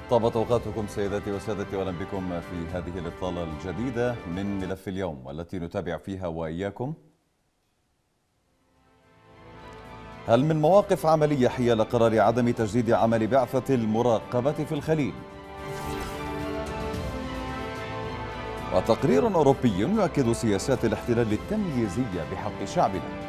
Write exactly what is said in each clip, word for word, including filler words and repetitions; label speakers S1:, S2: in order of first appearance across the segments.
S1: طابت أوقاتكم سيداتي وسادتي، وأهلا بكم في هذه الإطلالة الجديدة من ملف اليوم، والتي نتابع فيها وإياكم هل من مواقف عملية حيال قرار عدم تجديد عمل بعثة المراقبة في الخليل، وتقرير أوروبي يؤكد سياسات الاحتلال التمييزية بحق شعبنا.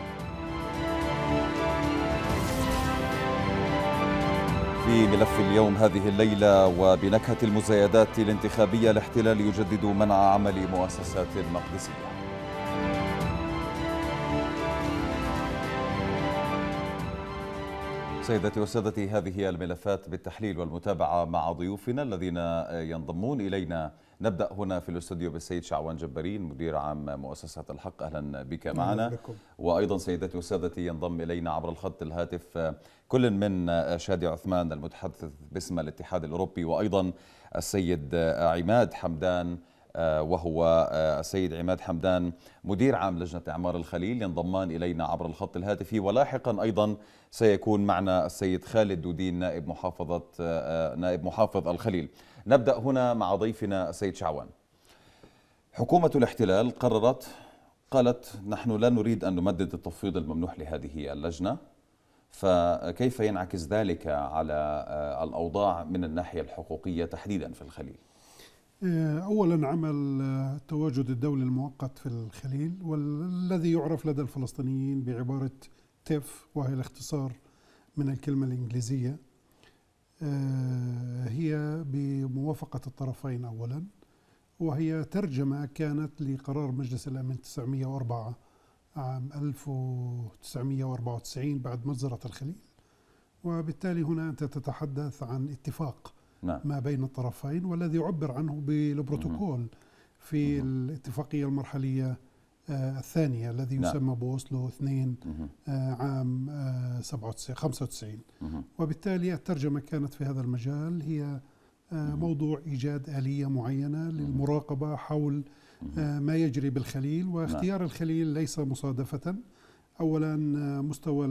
S1: في ملف اليوم هذه الليلة، وبنكهة المزايدات الانتخابية، الاحتلال يجدد منع عمل مؤسسات مقدسية. سيداتي وسادتي، هذه هي الملفات بالتحليل والمتابعة مع ضيوفنا الذين ينضمون إلينا. نبدأ هنا في الاستوديو بالسيد شعوان جبارين، مدير عام مؤسسة الحق، أهلا بك معنا. وأيضا سيداتي وسادتي ينضم إلينا عبر الخط الهاتف كل من شادي عثمان المتحدث باسم الاتحاد الأوروبي، وأيضا السيد عماد حمدان، وهو السيد عماد حمدان مدير عام لجنة إعمار الخليل، ينضمان إلينا عبر الخط الهاتفي. ولاحقا أيضا سيكون معنا السيد خالد دودين نائب محافظة نائب محافظ الخليل. نبدأ هنا مع ضيفنا السيد شعوان. حكومة الاحتلال قررت، قالت نحن لا نريد أن نمدد التفويض الممنوح لهذه اللجنة، فكيف ينعكس ذلك على الأوضاع من الناحية الحقوقية تحديدا في الخليل؟
S2: أولا، عمل التواجد الدولي المؤقت في الخليل، والذي يعرف لدى الفلسطينيين بعبارة تيف، وهي الاختصار من الكلمة الإنجليزية، هي بموافقة الطرفين أولا، وهي ترجمة كانت لقرار مجلس الأمن تسعمئة وأربعة عام ألف وتسعمئة وأربعة وتسعين بعد مجزرة الخليل، وبالتالي هنا أنت تتحدث عن اتفاق نعم. ما بين الطرفين، والذي يعبر عنه بالبروتوكول في مم. الاتفاقية المرحلية آه الثانية الذي نعم. يسمى بوسلو اثنين آه عام آه خمسة وتسعين. مم. وبالتالي الترجمة كانت في هذا المجال هي آه موضوع إيجاد آلية معينة للمراقبة حول آه ما يجري بالخليل، واختيار نعم. الخليل ليس مصادفة. أولا مستوى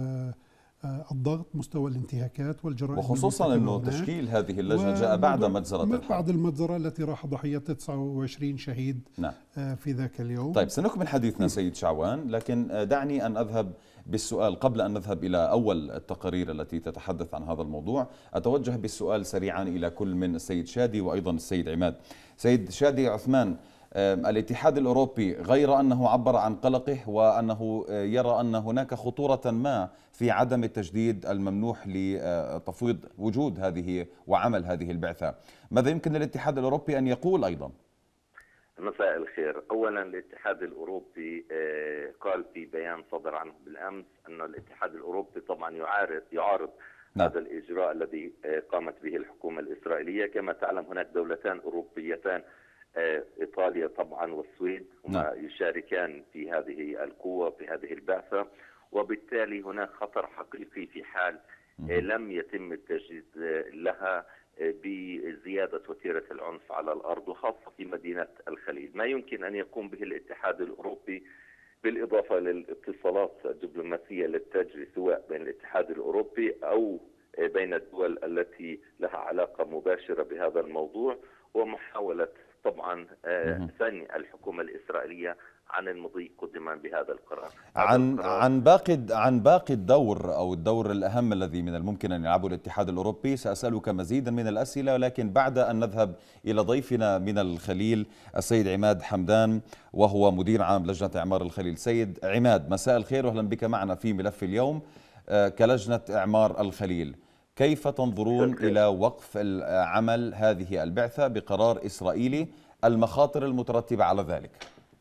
S2: الضغط، مستوى الانتهاكات والجرائم،
S1: وخصوصا أنه تشكيل هذه اللجنة جاء بعد مجزرة الحرب،
S2: بعد المجزرة التي راح ضحية تسعة وعشرين شهيد نعم. في ذاك اليوم.
S1: طيب، سنكمل حديثنا سيد شعوان، لكن دعني أن أذهب بالسؤال قبل أن نذهب إلى أول التقارير التي تتحدث عن هذا الموضوع. أتوجه بالسؤال سريعا إلى كل من السيد شادي وأيضا السيد عماد. سيد شادي عثمان، الاتحاد الأوروبي غير أنه عبر عن قلقه وأنه يرى أن هناك خطورة ما في عدم التجديد الممنوح لتفويض وجود هذه وعمل هذه البعثة، ماذا يمكن للاتحاد الأوروبي أن يقول أيضا؟
S3: مساء الخير. أولا، الاتحاد الأوروبي قال في بيان صدر عنه بالأمس أن الاتحاد الأوروبي طبعا يعارض يعارض نعم. هذا الإجراء الذي قامت به الحكومة الإسرائيلية. كما تعلم هناك دولتان أوروبيتان، إيطاليا طبعا والسويد، هما يشاركان في هذه القوة في هذه البعثة، وبالتالي هناك خطر حقيقي في حال لم يتم التجديد لها بزيادة وتيرة العنف على الأرض، وخاصة في مدينة الخليل. ما يمكن أن يقوم به الاتحاد الأوروبي بالإضافة للاتصالات الدبلوماسية التي تجري سواء بين الاتحاد الأوروبي أو بين الدول التي لها علاقة مباشرة بهذا الموضوع، ومحاولة طبعا ثني الحكومة الإسرائيلية عن المضي قدما بهذا القرار.
S1: عن القرار عن باقي عن باقي الدور او الدور الاهم الذي من الممكن ان يلعبه الاتحاد الاوروبي ساسالك مزيدا من الاسئله، ولكن بعد ان نذهب الى ضيفنا من الخليل السيد عماد حمدان، وهو مدير عام لجنه اعمار الخليل. سيد عماد، مساء الخير واهلا بك معنا في ملف اليوم. كلجنه اعمار الخليل، كيف تنظرون إلى وقف عمل هذه البعثة بقرار إسرائيلي، المخاطر المترتبة على ذلك؟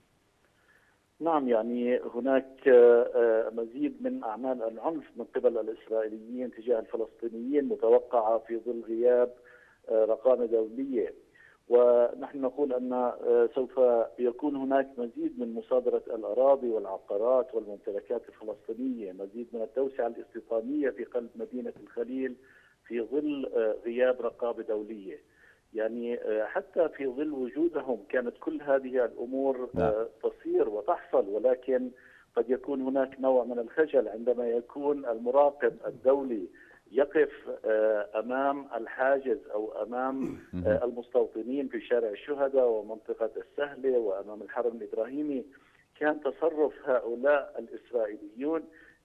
S4: نعم، يعني هناك مزيد من أعمال العنف من قبل الإسرائيليين تجاه الفلسطينيين متوقعة في ظل غياب رقابة دولية، ونحن نقول أن سوف يكون هناك مزيد من مصادرة الأراضي والعقارات والممتلكات الفلسطينية، مزيد من التوسعة الاستيطانية في قلب مدينة الخليل في ظل غياب رقابة دولية. يعني حتى في ظل وجودهم كانت كل هذه الأمور تصير وتحصل، ولكن قد يكون هناك نوع من الخجل عندما يكون المراقب الدولي يقف أمام الحاجز أو أمام المستوطنين في شارع الشهداء ومنطقة السهلة وأمام الحرم الإبراهيمي، كان تصرف هؤلاء الإسرائيليون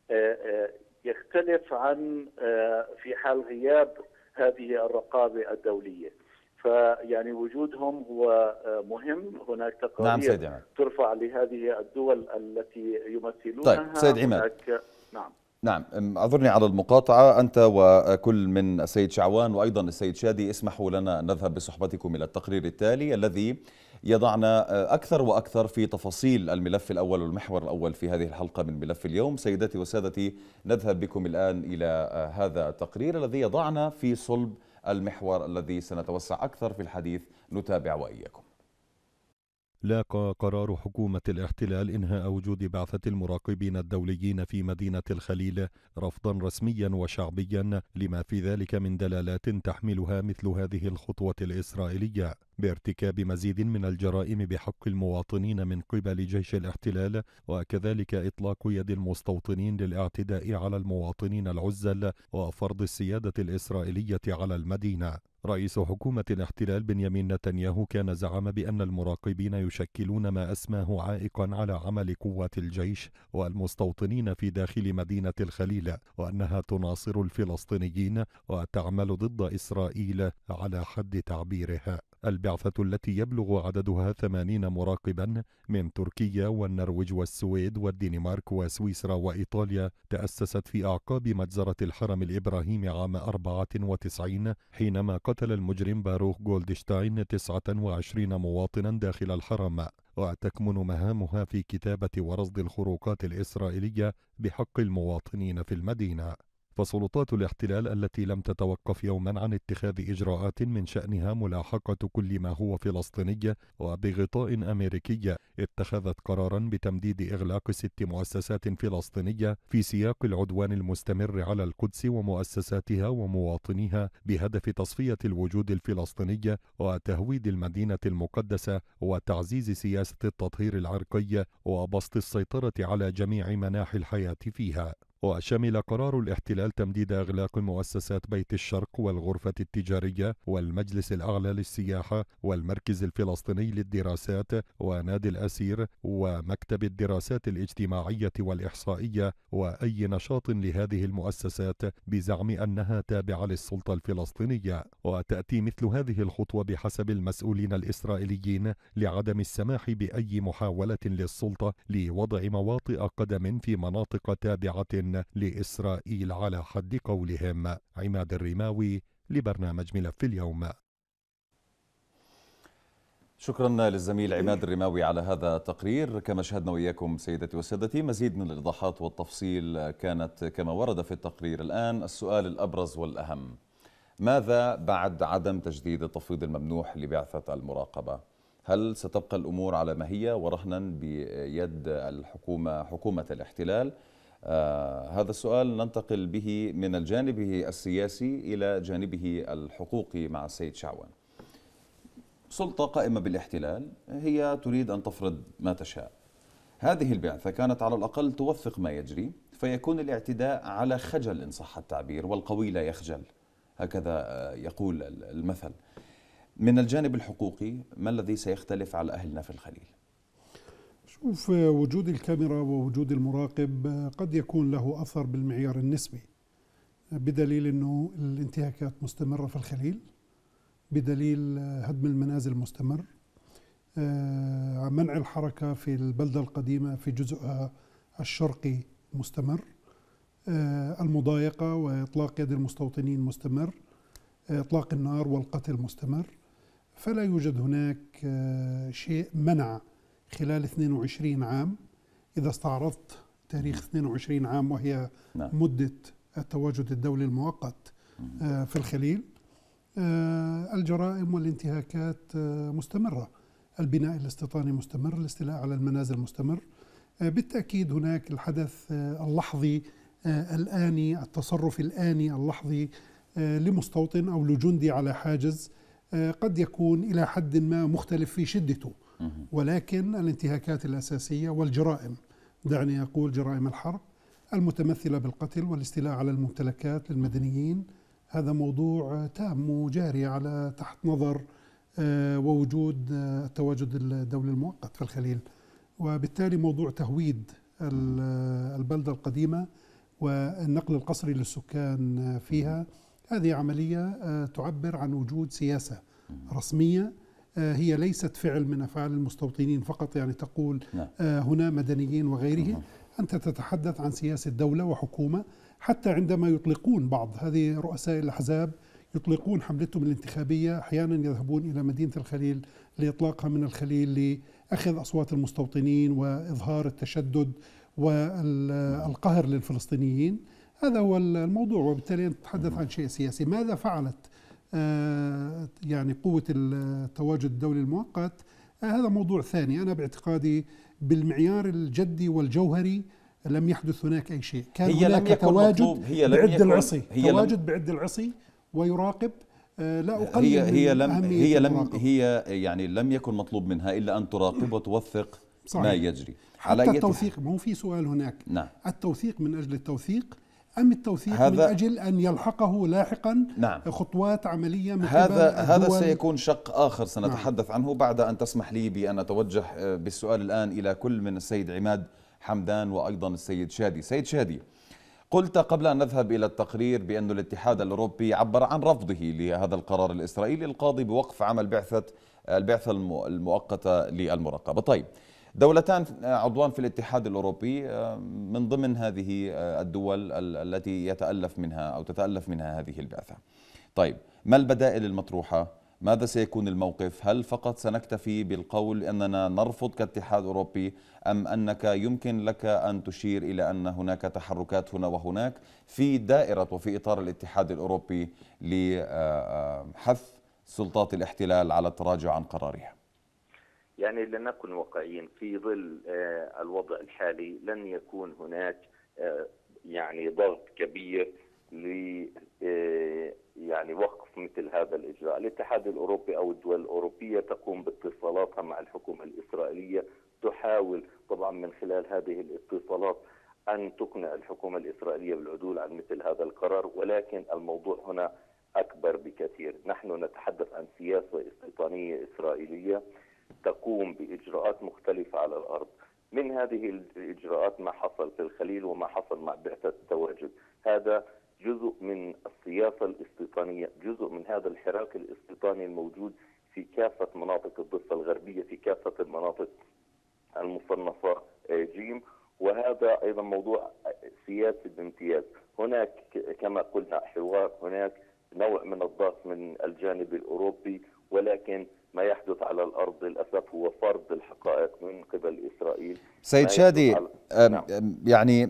S4: يختلف عن في حال غياب هذه الرقابة الدولية. فيعني وجودهم هو مهم. هناك تقارير
S1: نعم
S4: ترفع لهذه الدول التي يمثلونها.
S1: طيب سيد عماد،
S4: نعم
S1: نعم أعذرني على المقاطعة، أنت وكل من السيد شعوان وأيضا السيد شادي اسمحوا لنا أن نذهب بصحبتكم إلى التقرير التالي الذي يضعنا أكثر وأكثر في تفاصيل الملف الأول والمحور الأول في هذه الحلقة من ملف اليوم. سيداتي وسادتي، نذهب بكم الآن إلى هذا التقرير الذي يضعنا في صلب المحور الذي سنتوسع أكثر في الحديث. نتابع وإياكم.
S5: لاقى قرار حكومة الاحتلال إنهاء وجود بعثة المراقبين الدوليين في مدينة الخليل رفضا رسميا وشعبيا، لما في ذلك من دلالات تحملها مثل هذه الخطوة الإسرائيلية بارتكاب مزيد من الجرائم بحق المواطنين من قبل جيش الاحتلال، وكذلك إطلاق يد المستوطنين للاعتداء على المواطنين العزل وفرض السيادة الإسرائيلية على المدينة. رئيس حكومة الاحتلال بنيامين نتنياهو كان زعم بأن المراقبين يشكلون ما أسماه عائقا على عمل قوات الجيش والمستوطنين في داخل مدينة الخليل، وأنها تناصر الفلسطينيين وتعمل ضد إسرائيل على حد تعبيره. البعثة التي يبلغ عددها ثمانين مراقبا من تركيا والنرويج والسويد والدنمارك وسويسرا وإيطاليا تأسست في أعقاب مجزرة الحرم الإبراهيمي عام أربعة وتسعين، حينما قتل المجرم باروخ جولدشتاين تسعة وعشرين مواطنا داخل الحرم، وتكمن مهامها في كتابة ورصد الخروقات الإسرائيلية بحق المواطنين في المدينة. فسلطات الاحتلال التي لم تتوقف يوما عن اتخاذ إجراءات من شأنها ملاحقة كل ما هو فلسطيني وبغطاء أمريكي، اتخذت قرارا بتمديد إغلاق ست مؤسسات فلسطينية في سياق العدوان المستمر على القدس ومؤسساتها ومواطنيها بهدف تصفية الوجود الفلسطيني وتهويد المدينة المقدسة وتعزيز سياسة التطهير العرقي وبسط السيطرة على جميع مناحي الحياة فيها. وشمل قرار الاحتلال تمديد إغلاق مؤسسات بيت الشرق والغرفة التجارية والمجلس الأعلى للسياحة والمركز الفلسطيني للدراسات ونادي الأسير ومكتب الدراسات الاجتماعية والإحصائية وأي نشاط لهذه المؤسسات بزعم أنها تابعة للسلطة الفلسطينية. وتأتي مثل هذه الخطوة بحسب المسؤولين الإسرائيليين لعدم السماح بأي محاولة للسلطة لوضع مواطئ قدم في مناطق تابعة لإسرائيل على حد قولهم. عماد الرماوي لبرنامج ملف اليوم.
S1: شكرا للزميل عماد الرماوي على هذا التقرير. كما شاهدنا وإياكم سيدتي وسادتي، مزيد من الإيضاحات والتفصيل كانت كما ورد في التقرير. الآن السؤال الأبرز والأهم: ماذا بعد عدم تجديد التفويض الممنوح لبعثة المراقبة؟ هل ستبقى الأمور على ما هي ورهنا بيد الحكومة حكومة الاحتلال؟ آه هذا السؤال ننتقل به من الجانب السياسي إلى جانبه الحقوقي مع السيد شعوان. سلطة قائمة بالاحتلال هي تريد أن تفرض ما تشاء. هذه البعثة كانت على الأقل توثق ما يجري، فيكون الاعتداء على خجل إن صح التعبير، والقوي لا يخجل، هكذا يقول المثل. من الجانب الحقوقي ما الذي سيختلف على أهلنا في الخليل؟
S2: شوف، وجود الكاميرا ووجود المراقب قد يكون له أثر بالمعيار النسبي، بدليل أنه الانتهاكات مستمرة في الخليل، بدليل هدم المنازل مستمر، منع الحركة في البلدة القديمة في جزءها الشرقي مستمر، المضايقة وإطلاق يد المستوطنين مستمر، إطلاق النار والقتل مستمر. فلا يوجد هناك شيء منع خلال اثنين وعشرين عام، إذا استعرضت تاريخ اثنين وعشرين عام وهي نعم. مدة التواجد الدولي المؤقت في الخليل، الجرائم والانتهاكات مستمرة، البناء الاستيطاني مستمر، الاستيلاء على المنازل مستمر. بالتأكيد هناك الحدث اللحظي الآني، التصرف الآني اللحظي لمستوطن أو لجندي على حاجز قد يكون إلى حد ما مختلف في شدته، ولكن الانتهاكات الأساسية والجرائم، دعني أقول جرائم الحرب المتمثلة بالقتل والاستيلاء على الممتلكات للمدنيين. هذا موضوع تام وجاري على تحت نظر ووجود تواجد الدولة المؤقت في الخليل، وبالتالي موضوع تهويد البلدة القديمة والنقل القسري للسكان فيها هذه عملية تعبر عن وجود سياسة رسمية، هي ليست فعل من أفعال المستوطنين فقط، يعني تقول هنا مدنيين وغيره. أنت تتحدث عن سياسة دولة وحكومة. حتى عندما يطلقون بعض هذه رؤساء الأحزاب يطلقون حملتهم الانتخابية، أحيانا يذهبون إلى مدينة الخليل لإطلاقها من الخليل لأخذ أصوات المستوطنين وإظهار التشدد والقهر للفلسطينيين. هذا هو الموضوع، وبالتالي نتحدث عن شيء سياسي. ماذا فعلت يعني قوة التواجد الدولي المؤقت؟ هذا موضوع ثاني. أنا باعتقادي بالمعيار الجدي والجوهري لم يحدث هناك أي شيء. كان
S1: هي
S2: هناك
S1: لم يكن
S2: تواجد
S1: هي لم
S2: بعد
S1: يكن
S2: العصي
S1: هي
S2: تواجد
S1: لم
S2: بعد العصي ويراقب. لا أقلل
S1: هي هي
S2: من
S1: لم
S2: أهمية
S1: هي لم
S2: المراقبة.
S1: هي يعني لم يكن مطلوب منها إلا أن تراقب وتوثق
S2: صحيح.
S1: ما يجري.
S2: حتى التوثيق، ما هو في سؤال هناك.
S1: نعم.
S2: التوثيق من أجل التوثيق أم التوثيق من
S1: هذا
S2: أجل أن يلحقه لاحقا
S1: نعم.
S2: خطوات عملية من
S1: هذا
S2: قبل
S1: هذا
S2: الدول؟
S1: سيكون شق آخر سنتحدث
S2: نعم.
S1: عنه بعد أن تسمح لي بأن أتوجه بالسؤال الآن إلى كل من السيد عماد حمدان وأيضا السيد شادي. سيد شادي، قلت قبل أن نذهب إلى التقرير بأن الاتحاد الأوروبي عبر عن رفضه لهذا القرار الإسرائيلي القاضي بوقف عمل بعثة البعثة المؤقتة للمراقبة. طيب، دولتان عضوان في الاتحاد الأوروبي من ضمن هذه الدول التي يتألف منها أو تتألف منها هذه البعثة. طيب، ما البدائل المطروحة؟ ماذا سيكون الموقف؟ هل فقط سنكتفي بالقول أننا نرفض كاتحاد أوروبي، أم أنك يمكن لك أن تشير إلى أن هناك تحركات هنا وهناك في دائرة وفي إطار الاتحاد الأوروبي لحث سلطات الاحتلال على التراجع عن قرارها؟
S3: يعني لنكن واقعيين، في ظل الوضع الحالي لن يكون هناك يعني ضغط كبير ل يعني وقف مثل هذا الإجراء. الاتحاد الأوروبي أو الدول الأوروبية تقوم باتصالاتها مع الحكومة الإسرائيلية، تحاول طبعا من خلال هذه الاتصالات أن تقنع الحكومة الإسرائيلية بالعدول عن مثل هذا القرار، ولكن الموضوع هنا أكبر بكثير. نحن نتحدث عن سياسة استيطانية إسرائيلية تقوم بإجراءات مختلفة على الأرض. من هذه الإجراءات ما حصل في الخليل وما حصل مع بعثة التواجد، هذا جزء من السياسة الاستيطانية، جزء من هذا الحراك الاستيطاني الموجود في كافة مناطق الضفة الغربية، في كافة المناطق المصنفة جيم، وهذا أيضا موضوع سياسي بامتياز. هناك كما قلنا حوار، هناك نوع من الضغط من الجانب الأوروبي، ولكن ما يحدث على الأرض للأسف هو فرض الحقائق من قبل إسرائيل.
S1: سيد شادي،
S3: على... نعم.
S1: يعني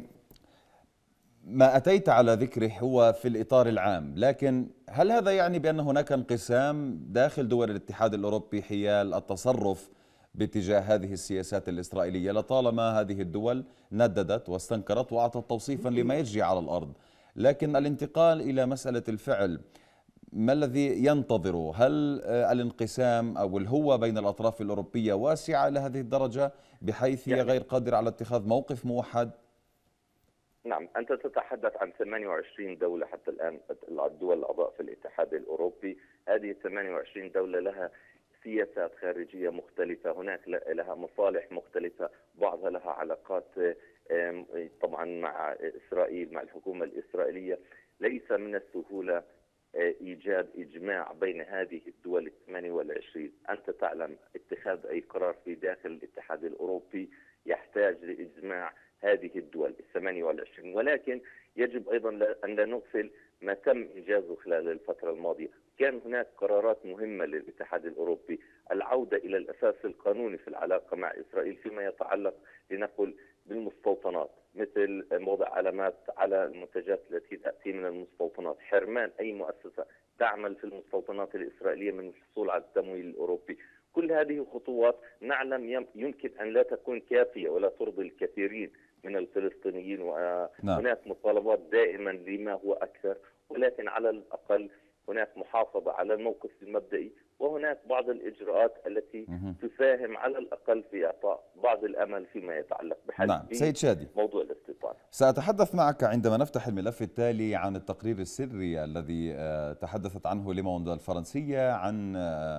S1: ما أتيت على ذكره هو في الإطار العام، لكن هل هذا يعني بأن هناك انقسام داخل دول الاتحاد الأوروبي حيال التصرف باتجاه هذه السياسات الإسرائيلية؟ لطالما هذه الدول نددت واستنكرت وأعطت توصيفا لما يجري على الأرض، لكن الانتقال إلى مسألة الفعل ما الذي ينتظره؟ هل الانقسام أو الهوة بين الأطراف الأوروبية واسعة إلى هذه الدرجة بحيث هي غير قادرة على اتخاذ موقف موحد؟
S3: نعم، أنت تتحدث عن ثمانية وعشرين دولة حتى الآن، الدول الأعضاء في الاتحاد الأوروبي. هذه ثمانية وعشرين دولة لها سياسات خارجية مختلفة، هناك لها مصالح مختلفة، بعضها لها علاقات طبعا مع إسرائيل، مع الحكومة الإسرائيلية. ليس من السهولة إيجاد إجماع بين هذه الدول الثمانية والعشرين. أنت تعلم اتخاذ أي قرار في داخل الاتحاد الأوروبي يحتاج لإجماع هذه الدول الثمانية والعشرين، ولكن يجب أيضا أن لا نغفل ما تم إنجازه خلال الفترة الماضية. كان هناك قرارات مهمة للاتحاد الأوروبي، العودة إلى الأساس القانوني في العلاقة مع إسرائيل فيما يتعلق لنقل بالمستوطنات، مثل وضع علامات على المنتجات التي تأتي من المستوطنات، حرمان أي مؤسسة تعمل في المستوطنات الإسرائيلية من الحصول على التمويل الأوروبي. كل هذه خطوات نعلم يمكن أن لا تكون كافية ولا ترضي الكثيرين من الفلسطينيين، وهناك مطالبات دائما لما هو أكثر، ولكن على الأقل هناك محافظة على الموقف المبدئي، وهناك بعض الإجراءات التي تساهم على الأقل في إعطاء بعض الأمل فيما يتعلق بحل
S1: نعم. سيد شادي،
S3: موضوع الاستيطان.
S4: بعد.
S1: سأتحدث معك عندما نفتح الملف التالي عن التقرير السري الذي تحدثت عنه ليموند الفرنسية عن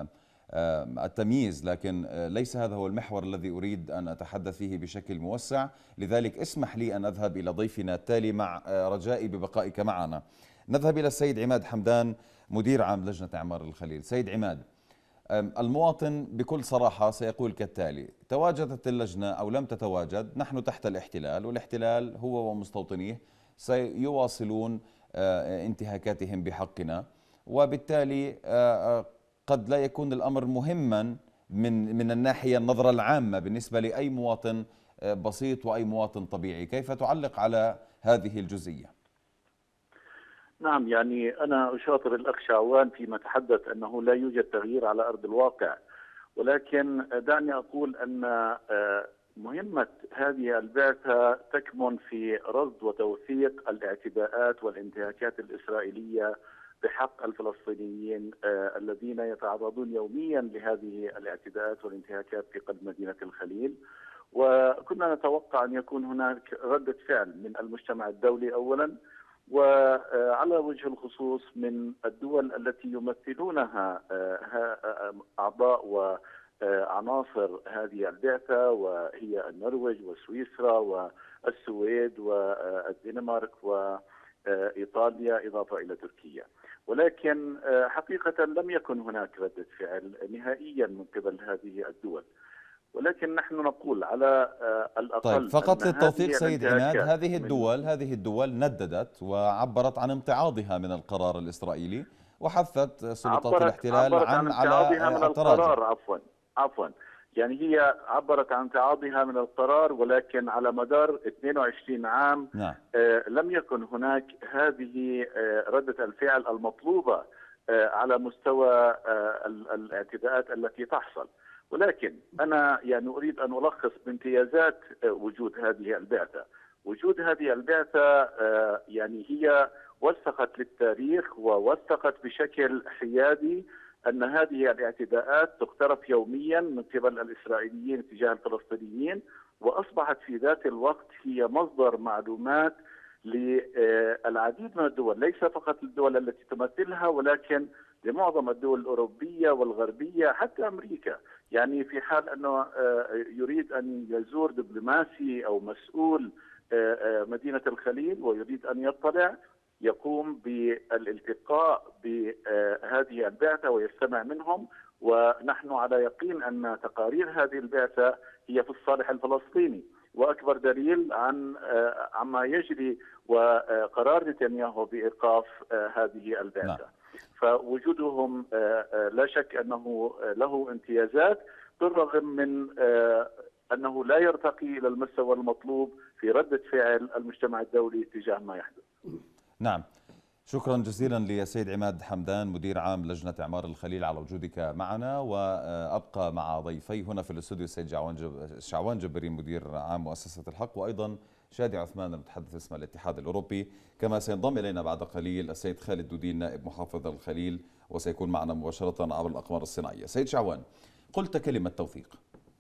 S1: التمييز، لكن ليس هذا هو المحور الذي أريد أن أتحدث فيه بشكل موسع. لذلك اسمح لي أن أذهب إلى ضيفنا التالي مع رجائي ببقائك معنا. نذهب إلى السيد عماد حمدان، مدير عام لجنة إعمار الخليل. سيد عماد، المواطن بكل صراحة سيقول كالتالي: تواجدت اللجنة أو لم تتواجد، نحن تحت الاحتلال، والاحتلال هو ومستوطنيه سيواصلون انتهاكاتهم بحقنا، وبالتالي قد لا يكون الأمر مهما من من الناحية النظرة العامة بالنسبة لأي مواطن بسيط وأي مواطن طبيعي. كيف تعلق على هذه الجزئية؟
S4: نعم، يعني أنا أشاطر الأخ شعوان فيما تحدث أنه لا يوجد تغيير على أرض الواقع، ولكن دعني أقول أن مهمة هذه البعثة تكمن في رصد وتوثيق الاعتداءات والانتهاكات الإسرائيلية بحق الفلسطينيين الذين يتعرضون يوميا لهذه الاعتداءات والانتهاكات في قلب مدينة الخليل. وكنا نتوقع أن يكون هناك ردة فعل من المجتمع الدولي أولا، وعلى وجه الخصوص من الدول التي يمثلونها أعضاء وعناصر هذه البعثة، وهي النرويج وسويسرا والسويد والدنمارك وإيطاليا إضافة إلى تركيا. ولكن حقيقة لم يكن هناك ردة فعل نهائيا من قبل هذه الدول. ولكن نحن نقول على الأقل،
S1: طيب فقط للتوثيق سيد عماد، هذه الدول هذه الدول نددت وعبرت عن امتعاضها من القرار الإسرائيلي، وحثت سلطات
S4: عبرت
S1: الاحتلال
S4: عبرت
S1: عن,
S4: عن
S1: على
S4: من القرار. عفوا عفوا يعني هي عبرت عن امتعاضها من القرار، ولكن على مدار اثنين وعشرين عام
S1: نعم.
S4: آه لم يكن هناك هذه آه ردة الفعل المطلوبة آه على مستوى آه الاعتداءات التي تحصل. ولكن أنا يعني أريد أن ألخص بامتيازات وجود هذه البعثة. وجود هذه البعثة يعني هي وثقت للتاريخ ووثقت بشكل حيادي أن هذه الاعتداءات تقترف يوميا من قبل الإسرائيليين تجاه الفلسطينيين، وأصبحت في ذات الوقت هي مصدر معلومات للعديد من الدول، ليس فقط الدول التي تمثلها ولكن لمعظم الدول الأوروبية والغربية، حتى أمريكا. يعني في حال أنه يريد أن يزور دبلوماسي أو مسؤول مدينة الخليل ويريد أن يطلع، يقوم بالالتقاء بهذه البعثة ويستمع منهم. ونحن على يقين أن تقارير هذه البعثة هي في الصالح الفلسطيني، وأكبر دليل عن عما يجري وقرار نتنياهو بإيقاف هذه البعثة. نعم. فوجودهم لا شك أنه له امتيازات، بالرغم من أنه لا يرتقي إلى المستوى المطلوب في ردة فعل المجتمع الدولي تجاه ما يحدث.
S1: نعم، شكرا جزيلا لسيد عماد حمدان، مدير عام لجنة إعمار الخليل، على وجودك معنا. وأبقى مع ضيفي هنا في الاستوديو السيد شعوان جبرين، مدير عام مؤسسة الحق، وأيضا شادي عثمان المتحدث باسم الاتحاد الأوروبي. كما سينضم إلينا بعد قليل السيد خالد دودين نائب محافظ الخليل، وسيكون معنا مباشرة عبر الأقمار الصناعية. سيد شعوان، قلت كلمة توثيق،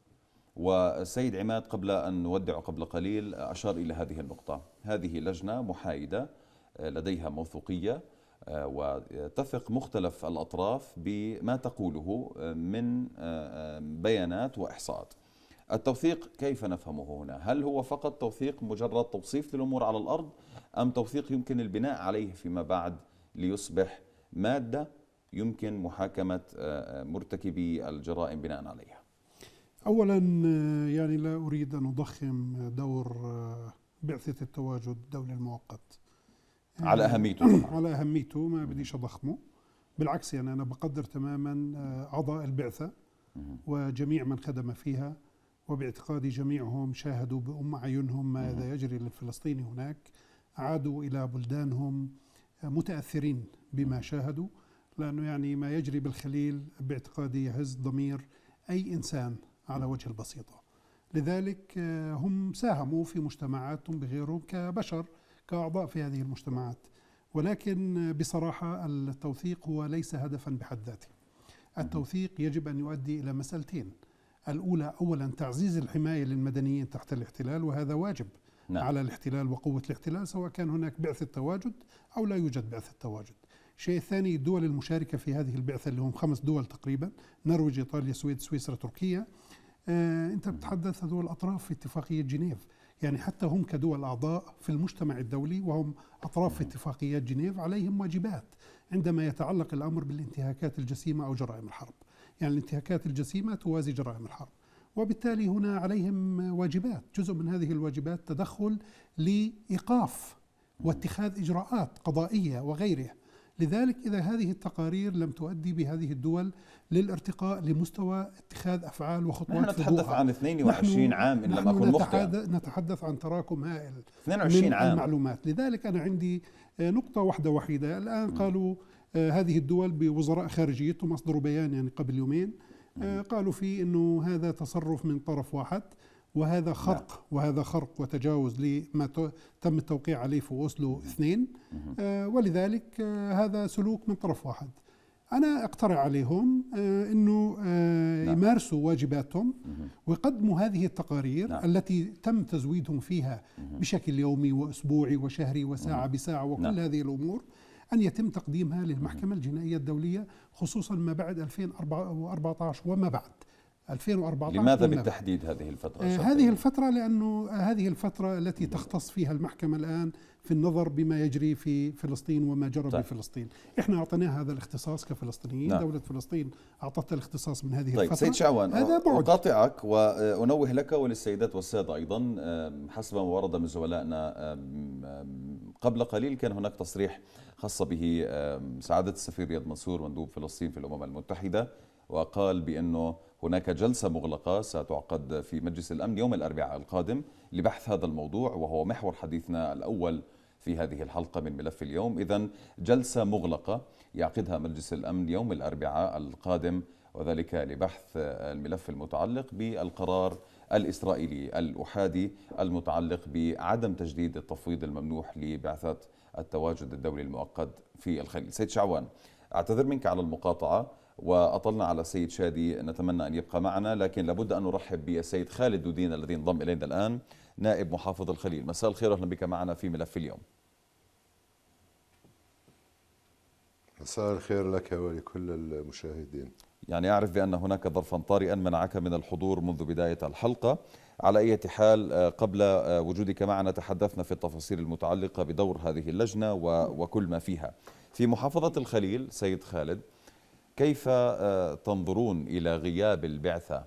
S1: والسيد عماد قبل أن نودع قبل قليل أشار إلى هذه النقطة. هذه لجنة محايدة لديها موثوقية وتثق مختلف الأطراف بما تقوله من بيانات وإحصاءات. التوثيق كيف نفهمه هنا؟ هل هو فقط توثيق مجرد توصيف للأمور على الأرض، أم توثيق يمكن البناء عليه فيما بعد ليصبح مادة يمكن محاكمة مرتكبي الجرائم بناء عليها؟
S2: أولا يعني لا أريد أن أضخم دور بعثة التواجد الدولي المؤقت
S1: على أهميته.
S2: على أهميته ما بديش أضخمه، بالعكس يعني أنا بقدر تماما أعضاء البعثة وجميع من خدم فيها، وباعتقادي جميعهم شاهدوا بأم أعينهم ماذا يجري للفلسطيني هناك، عادوا إلى بلدانهم متأثرين بما شاهدوا، لأنه يعني ما يجري بالخليل باعتقادي يهز ضمير أي إنسان على وجه البسيطة. لذلك هم ساهموا في مجتمعاتهم بغيرهم كبشر كأعضاء في هذه المجتمعات. ولكن بصراحة التوثيق هو ليس هدفا بحد ذاته. التوثيق يجب أن يؤدي إلى مسألتين: الأولى أولا تعزيز الحماية للمدنيين تحت الاحتلال، وهذا واجب نعم. على الاحتلال وقوة الاحتلال، سواء كان هناك بعثة تواجد أو لا يوجد بعثة تواجد. الشيء الثاني، الدول المشاركة في هذه البعثة اللي هم خمس دول تقريبا، نرويج، إيطاليا، السويد، سويسرا، تركيا. آه أنت بتتحدث هذول الأطراف في اتفاقية جنيف، يعني حتى هم كدول أعضاء في المجتمع الدولي وهم أطراف في اتفاقيات جنيف عليهم واجبات عندما يتعلق الأمر بالانتهاكات الجسيمة أو جرائم الحرب. يعني الانتهاكات الجسيمة توازي جرائم الحرب، وبالتالي هنا عليهم واجبات. جزء من هذه الواجبات تدخل لإيقاف واتخاذ إجراءات قضائية وغيرها. لذلك إذا هذه التقارير لم تؤدي بهذه الدول للارتقاء لمستوى اتخاذ أفعال وخطوات،
S1: نحن نتحدث عن اثنين وعشرين عام إن لم أكن مخطئا،
S2: نتحدث عن تراكم هائل
S1: اثنين وعشرين
S2: من
S1: عام
S2: المعلومات. لذلك أنا عندي نقطة واحدة وحيدة الآن. قالوا هذه الدول بوزراء خارجيتهم أصدروا بيان يعني قبل يومين، قالوا فيه أنه هذا تصرف من طرف واحد، وهذا خرق وهذا خرق وتجاوز لما تم التوقيع عليه في أوسلو اثنين، ولذلك هذا سلوك من طرف واحد. أنا أقترح عليهم أنه يمارسوا واجباتهم ويقدموا هذه التقارير
S1: نعم.
S2: التي تم تزويدهم فيها بشكل يومي وأسبوعي وشهري وساعة بساعة وكل نعم. هذه الأمور أن يتم تقديمها للمحكمة الجنائية الدولية، خصوصا ما بعد ألفين وأربعة عشر وما بعد ألفين وأربعة عشر.
S1: لماذا بالتحديد هذه الفترة؟
S2: آه هذه الفترة لأنه هذه الفترة التي تختص فيها المحكمة الآن في النظر بما يجري في فلسطين وما جرى طيب. بفلسطين. إحنا أعطيناه هذا الاختصاص كفلسطينيين، نعم. دولة فلسطين أعطت الاختصاص من هذه
S1: طيب
S2: الفترة.
S1: سيد شعوان، أقاطعك وأنوه لك وللسيدات والسادة أيضا، حسب ما ورد من زملائنا قبل قليل كان هناك تصريح خاص به سعادة السفير رياض منصور مندوب فلسطين في الأمم المتحدة، وقال بأنه هناك جلسة مغلقة ستعقد في مجلس الأمن يوم الأربعاء القادم لبحث هذا الموضوع، وهو محور حديثنا الأول في هذه الحلقة من ملف اليوم. إذن جلسة مغلقة يعقدها مجلس الأمن يوم الأربعاء القادم، وذلك لبحث الملف المتعلق بالقرار الإسرائيلي الأحادي المتعلق بعدم تجديد التفويض الممنوح لبعثات التواجد الدولي المؤقت في الخليل. سيد شعوان، أعتذر منك على المقاطعة وأطلنا على السيد شادي، نتمنى أن يبقى معنا، لكن لابد أن نرحب بالسيد خالد دودين الذي انضم إلينا الآن، نائب محافظ الخليل. مساء الخير، أهلا بك معنا في ملف اليوم.
S6: مساء الخير لك ولكل المشاهدين.
S1: يعني أعرف بأن هناك ظرفا طارئا منعك من الحضور منذ بداية الحلقة. على أي حال، قبل وجودك معنا تحدثنا في التفاصيل المتعلقة بدور هذه اللجنة وكل ما فيها. في محافظة الخليل سيد خالد، كيف تنظرون إلى غياب البعثة؟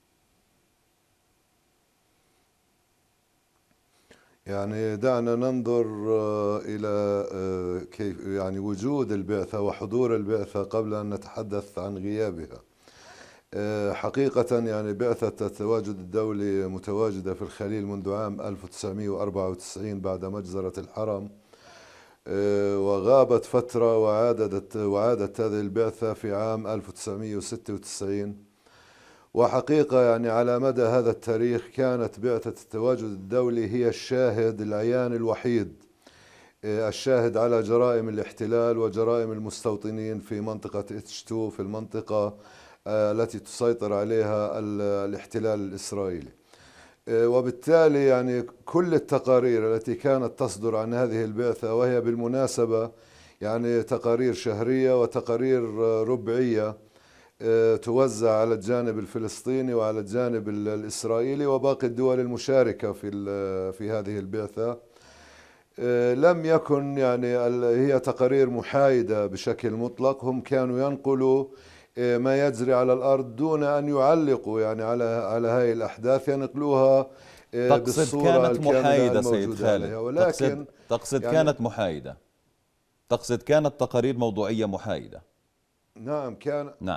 S6: يعني دعنا ننظر إلى كيف يعني وجود البعثة وحضور البعثة قبل أن نتحدث عن غيابها. حقيقة يعني بعثة التواجد الدولي متواجدة في الخليل منذ عام ألف وتسعمئة وأربعة وتسعين بعد مجزرة الحرم، وغابت فترة وعادت وعادت هذه البعثة في عام ألف وتسعمئة وستة وتسعين. وحقيقة يعني على مدى هذا التاريخ كانت بعثة التواجد الدولي هي الشاهد العيان الوحيد، الشاهد على جرائم الاحتلال وجرائم المستوطنين في منطقة اتش اثنين، في المنطقة التي تسيطر عليها الاحتلال الإسرائيلي. وبالتالي يعني كل التقارير التي كانت تصدر عن هذه البعثة، وهي بالمناسبة يعني تقارير شهرية وتقارير ربعية توزع على الجانب الفلسطيني وعلى الجانب الإسرائيلي وباقي الدول المشاركة في في هذه البعثة، لم يكن يعني هي تقارير محايدة بشكل مطلق. هم كانوا ينقلوا ما يجري على الأرض دون أن يعلقوا يعني على على هذه الأحداث، ينقلوها
S1: تقصد كانت محايدة سيد خالد، ولكن تقصد, تقصد يعني كانت محايدة، تقصد كانت تقارير موضوعية محايدة.
S6: نعم كان
S1: نعم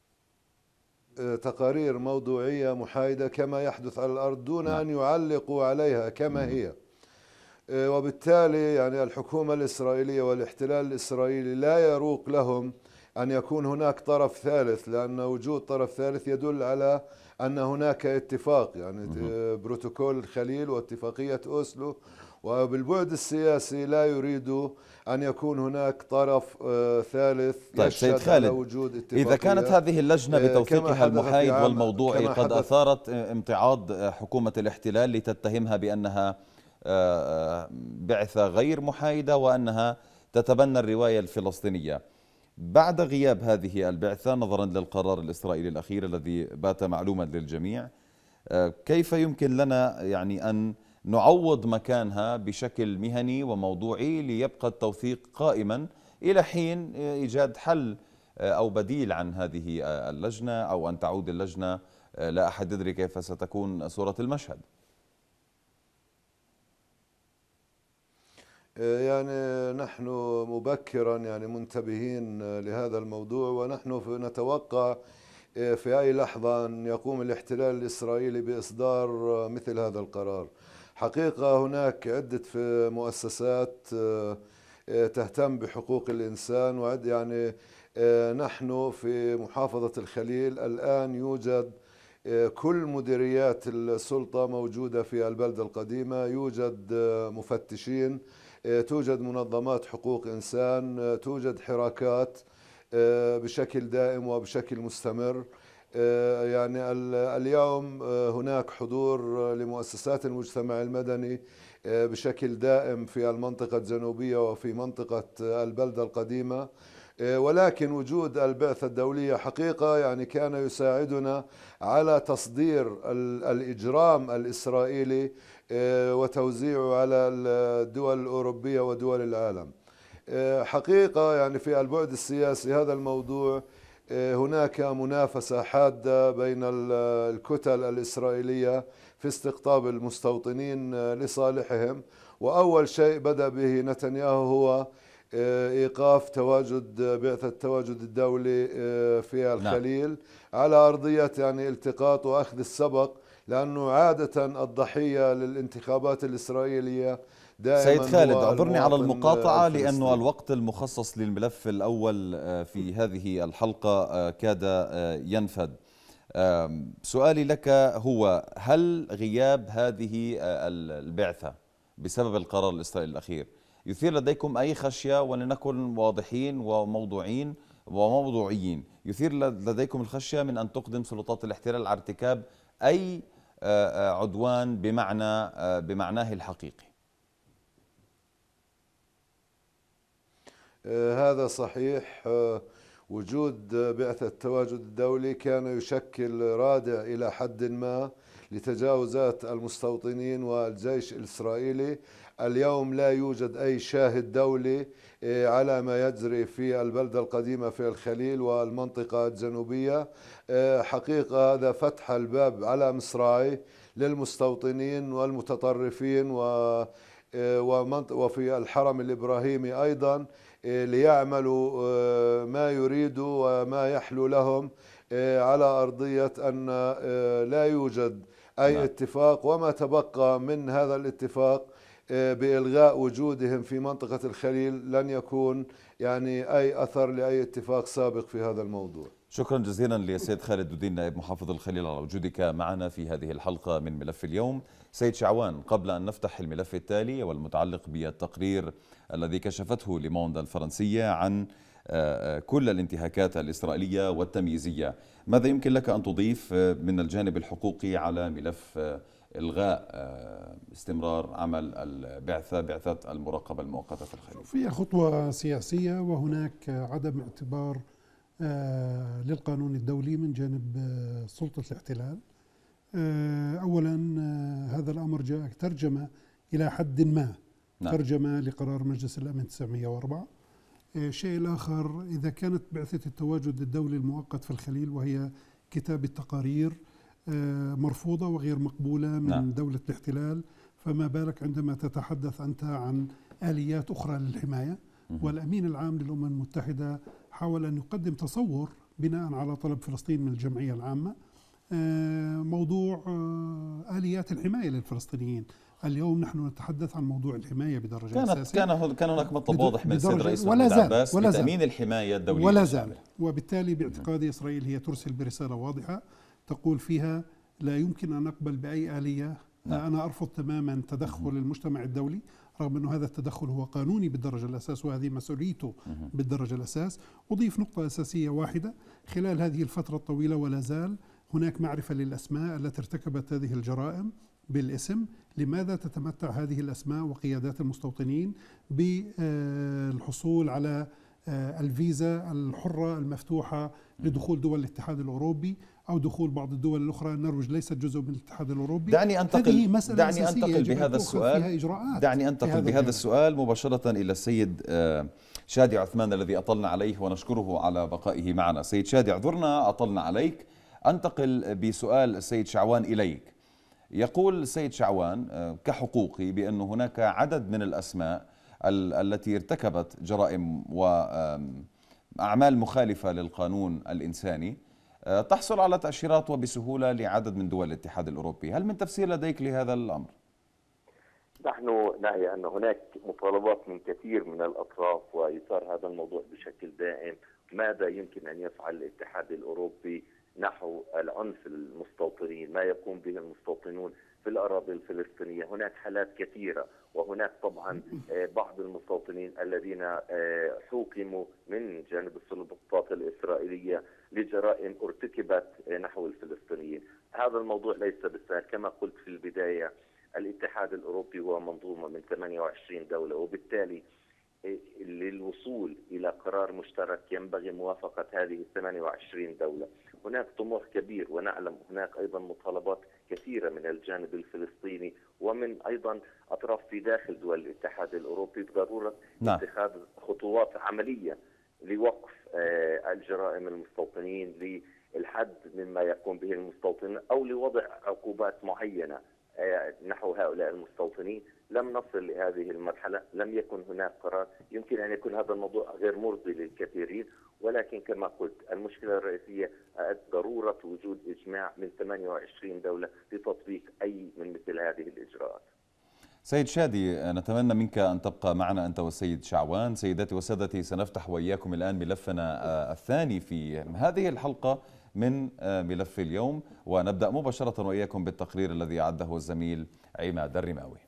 S6: تقارير موضوعية محايدة كما يحدث على الأرض دون نعم. أن يعلقوا عليها كما مم. هي. وبالتالي يعني الحكومة الإسرائيلية والاحتلال الإسرائيلي لا يروق لهم أن يكون هناك طرف ثالث، لأن وجود طرف ثالث يدل على أن هناك اتفاق، يعني بروتوكول الخليل واتفاقية أوسلو، وبالبعد السياسي لا يريد أن يكون هناك طرف ثالث
S1: طيب
S6: يشهد على وجود اتفاقية.
S1: إذا كانت هذه اللجنة بتوثيقها المحايد والموضوعي قد أثارت امتعاض حكومة الاحتلال لتتهمها بأنها بعثة غير محايدة وأنها تتبنى الرواية الفلسطينية. بعد غياب هذه البعثة نظرا للقرار الإسرائيلي الأخير الذي بات معلوما للجميع، كيف يمكن لنا يعني أن نعوض مكانها بشكل مهني وموضوعي ليبقى التوثيق قائما إلى حين إيجاد حل أو بديل عن هذه اللجنة، أو أن تعود اللجنة؟ لا أحد يدري كيف ستكون صورة المشهد.
S6: يعني نحن مبكرا يعني منتبهين لهذا الموضوع، ونحن نتوقع في أي لحظة أن يقوم الاحتلال الإسرائيلي بإصدار مثل هذا القرار. حقيقة هناك عدة في مؤسسات تهتم بحقوق الإنسان، وعد يعني نحن في محافظة الخليل الآن يوجد كل مديريات السلطة موجودة في البلدة القديمة، يوجد مفتشين، توجد منظمات حقوق إنسان، توجد حراكات بشكل دائم وبشكل مستمر. يعني اليوم هناك حضور لمؤسسات المجتمع المدني بشكل دائم في المنطقة الجنوبية وفي منطقة البلدة القديمة، ولكن وجود البعثة الدولية حقيقة يعني كان يساعدنا على تصدير الإجرام الإسرائيلي وتوزيعه على الدول الأوروبية ودول العالم. حقيقة يعني في البعد السياسي هذا الموضوع هناك منافسة حادة بين الكتل الإسرائيلية في استقطاب المستوطنين لصالحهم، وأول شيء بدأ به نتنياهو هو إيقاف تواجد بعثة التواجد الدولي في الخليل نعم. على أرضية يعني التقاط وأخذ السبق، لأنه عادة الضحية للانتخابات الإسرائيلية دائما.
S1: سيد خالد أعذرني على المقاطعة لأنه الوقت المخصص للملف الأول في هذه الحلقة كاد ينفد. سؤالي لك هو: هل غياب هذه البعثة بسبب القرار الإسرائيلي الأخير يثير لديكم أي خشية، ولنكن واضحين وموضوعين وموضوعيين، يثير لديكم الخشية من أن تقدم سلطات الاحتلال على ارتكاب أي عدوان بمعنى بمعناه الحقيقي؟
S6: هذا صحيح. وجود بعثة التواجد الدولي كان يشكل رادع إلى حد ما لتجاوزات المستوطنين والجيش الإسرائيلي. اليوم لا يوجد أي شاهد دولي على ما يجري في البلدة القديمة في الخليل والمنطقة الجنوبية. حقيقة هذا فتح الباب على مصراعي للمستوطنين والمتطرفين وفي الحرم الإبراهيمي أيضا ليعملوا ما يريدوا وما يحلو لهم على أرضية أن لا يوجد أي نعم. اتفاق، وما تبقى من هذا الاتفاق بإلغاء وجودهم في منطقة الخليل لن يكون يعني أي أثر لأي اتفاق سابق في هذا الموضوع.
S1: شكرا جزيلا لسيد خالد دودين نائب محافظ الخليل على وجودك معنا في هذه الحلقة من ملف اليوم. سيد شعوان، قبل أن نفتح الملف التالي والمتعلق بالتقرير الذي كشفته ليموند الفرنسية عن كل الانتهاكات الإسرائيلية والتمييزية، ماذا يمكن لك أن تضيف من الجانب الحقوقي على ملف إلغاء استمرار عمل البعثة بعثة المراقبة المؤقتة في الخليل؟
S2: في خطوة سياسية، وهناك عدم اعتبار للقانون الدولي من جانب سلطة الاحتلال. أولا هذا الأمر جاء ترجمة إلى حد ما نعم. ترجمة لقرار مجلس الأمن تسعمئة وأربعة. الشيء الآخر، إذا كانت بعثة التواجد الدولي المؤقت في الخليل وهي كتابة تقارير مرفوضة وغير مقبولة من نعم. دولة الاحتلال، فما بالك عندما تتحدث أنت عن آليات أخرى للحماية. والأمين العام للأمم المتحدة حاول أن يقدم تصور بناء على طلب فلسطين من الجمعية العامة موضوع آليات الحماية للفلسطينيين. اليوم نحن نتحدث عن موضوع الحماية بدرجة
S1: كانت
S2: أساسية.
S1: كان كان هناك مطلب واضح من السيد رئيس
S2: ولا زال
S1: عباس
S2: ولا
S1: بتأمين الحماية الدولية
S2: ولا زال. وبالتالي باعتقادي إسرائيل هي ترسل برسالة واضحة تقول فيها لا يمكن أن نقبل بأي آلية. نعم. أنا أرفض تماما تدخل المجتمع الدولي، رغم أن هذا التدخل هو قانوني بالدرجة الأساس وهذه مسؤوليته بالدرجة الأساس. أضيف نقطة أساسية واحدة: خلال هذه الفترة الطويلة ولا زال هناك معرفة للأسماء التي ارتكبت هذه الجرائم بالاسم. لماذا تتمتع هذه الأسماء وقيادات المستوطنين بالحصول على الفيزا الحرة المفتوحة لدخول دول الاتحاد الأوروبي أو دخول بعض الدول الأخرى؟ النرويج ليست جزء من الاتحاد الأوروبي.
S1: دعني أنتقل دعني أنتقل بهذا السؤال
S2: فيها إجراءات
S1: دعني أنتقل بهذا الجانب. السؤال مباشرة إلى السيد شادي عثمان الذي أطلنا عليه ونشكره على بقائه معنا. سيد شادي، اعذرنا أطلنا عليك. أنتقل بسؤال السيد شعوان إليك. يقول السيد شعوان كحقوقي بأن هناك عدد من الأسماء التي ارتكبت جرائم وأعمال مخالفة للقانون الإنساني تحصل على تأشيرات وبسهولة لعدد من دول الاتحاد الأوروبي. هل من تفسير لديك لهذا الأمر؟
S3: نحن نعي أن هناك مطالبات من كثير من الأطراف ويثار هذا الموضوع بشكل دائم. ماذا يمكن أن يفعل الاتحاد الأوروبي نحو العنف المستوطنين؟ ما يقوم به المستوطنون في الأراضي الفلسطينية؟ هناك حالات كثيرة، وهناك طبعا بعض المستوطنين الذين حوكموا من جانب السلطات الإسرائيلية لجرائم ارتكبت نحو الفلسطينيين. هذا الموضوع ليس بالسهل. كما قلت في البداية، الاتحاد الأوروبي هو منظومة من ثمانية وعشرين دولة، وبالتالي للوصول إلى قرار مشترك ينبغي موافقة هذه ال ثمانية وعشرين دولة. هناك طموح كبير، ونعلم هناك أيضا مطالبات كثيرة من الجانب الفلسطيني ومن أيضا أطراف في داخل دول الاتحاد الأوروبي بضرورة نعم. اتخاذ خطوات عملية لوقف الجرائم المستوطنين، للحد مما يقوم به المستوطنين، أو لوضع عقوبات معينة نحو هؤلاء المستوطنين. لم نصل لهذه المرحلة، لم يكن هناك قرار. يمكن أن يكون هذا الموضوع غير مرضي للكثيرين، ولكن كما قلت المشكلة الرئيسية ضرورة وجود إجماع من ثمانية وعشرين دولة لتطبيق أي من مثل هذه الإجراءات.
S1: سيد شادي، نتمنى منك أن تبقى معنا أنت والسيد شعوان. سيداتي وسادتي، سنفتح وإياكم الآن ملفنا الثاني في هذه الحلقة من ملف اليوم، ونبدأ مباشرة وإياكم بالتقرير الذي أعده الزميل عماد الرماوي.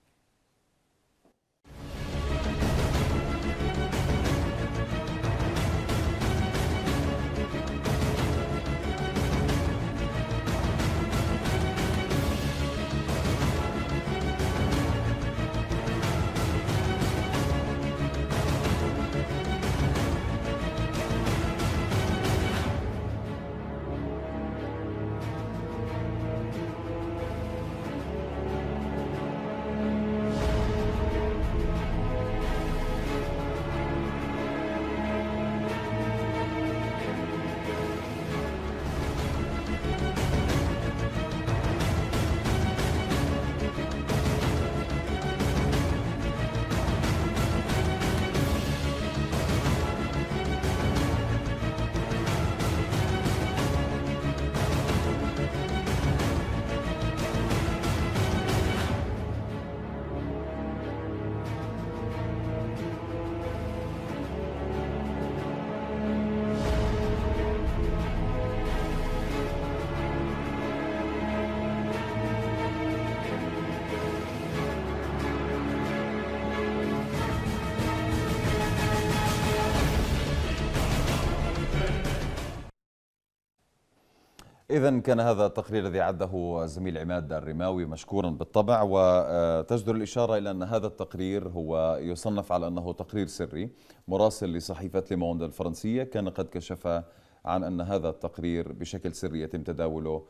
S1: إذن كان هذا التقرير الذي عده الزميل عماد الرماوي مشكورا بالطبع، وتجدر الإشارة إلى أن هذا التقرير هو يصنف على أنه تقرير سري. مراسل لصحيفة ليموند الفرنسية كان قد كشف عن أن هذا التقرير بشكل سري يتم تداوله